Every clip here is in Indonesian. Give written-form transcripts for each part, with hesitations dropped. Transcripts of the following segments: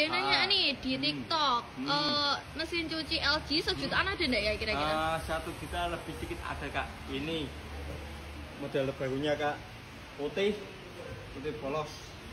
ada yang nanya nih di TikTok, mesin cuci LG sejutaan ada nggak ya kira-kira? 1 juta lebih sedikit ada kak. Ini model barunya kak, putih polos.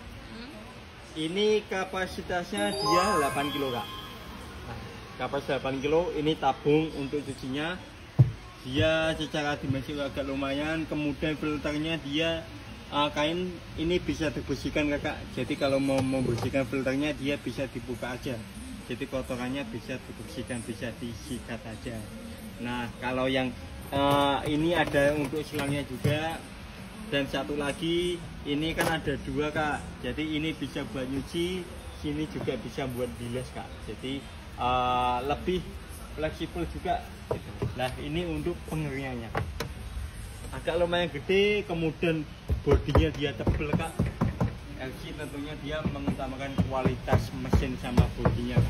Ini kapasitasnya dia 8 kilo kak. Nah, kapasitas 8 kilo, ini tabung untuk cucinya. Dia secara dimensi agak lumayan. Kemudian filternya dia kain ini bisa dibersihkan kakak. Jadi kalau mau membersihkan filternya dia bisa dibuka aja. Jadi kotorannya bisa dibersihkan, bisa disikat aja. Nah kalau yang ini ada untuk silangnya juga. Dan satu lagi ini kan ada 2 kak. Jadi ini bisa buat nyuci, sini juga bisa buat bilas kak. Jadi lebih fleksibel juga. Nah ini untuk pengeringannya. Agak lumayan gede, kemudian bodinya dia tebel kak. LG tentunya dia mengutamakan kualitas mesin sama bodinya.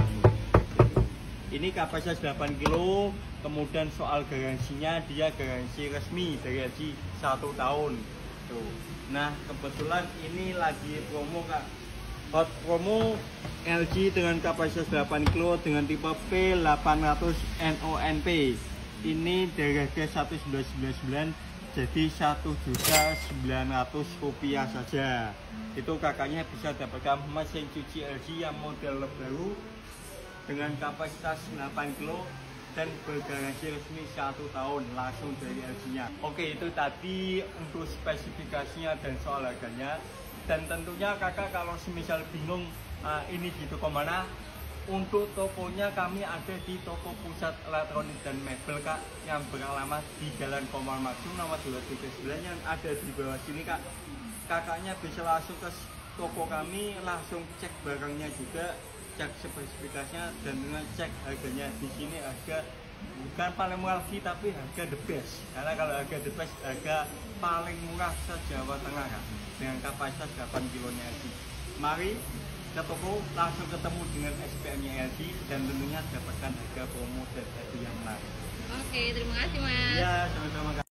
Ini kapasitas 8 kilo. Kemudian soal garansinya dia garansi resmi dari LG 1 tahun. Tuh. Nah kebetulan ini lagi promo kak. Hot promo LG dengan kapasitas 8 kilo dengan tipe P800 NONP. Ini dari harga 1.999 jadi 1.900.000 rupiah saja. Itu kakaknya bisa dapatkan mesin cuci LG yang model baru dengan kapasitas 8 kilo dan bergaransi resmi 1 tahun langsung dari LG-nya. Oke, itu tadi untuk spesifikasinya dan soal harganya. Dan tentunya kakak kalau semisal bingung ini di toko mana, untuk tokonya kami ada di toko pusat elektronik dan mebel kak, yang beralamat di Jalan Komar Maksum nomor 239 yang ada di bawah sini kak. Kakaknya bisa langsung ke toko kami, langsung cek barangnya juga, cek spesifikasinya dan dengan cek harganya. Di sini harga bukan paling murah sih, tapi harga the best. Karena kalau harga the best, harga paling murah se-Jawa Tengah kak, dengan kapasitas 8 kilonya LG. Mari ke toko, langsung ketemu dengan SPM-nya LG dan tentunya dapatkan harga promo dan harga yang menarik. Oke, terima kasih mas. Ya, sama-sama kak.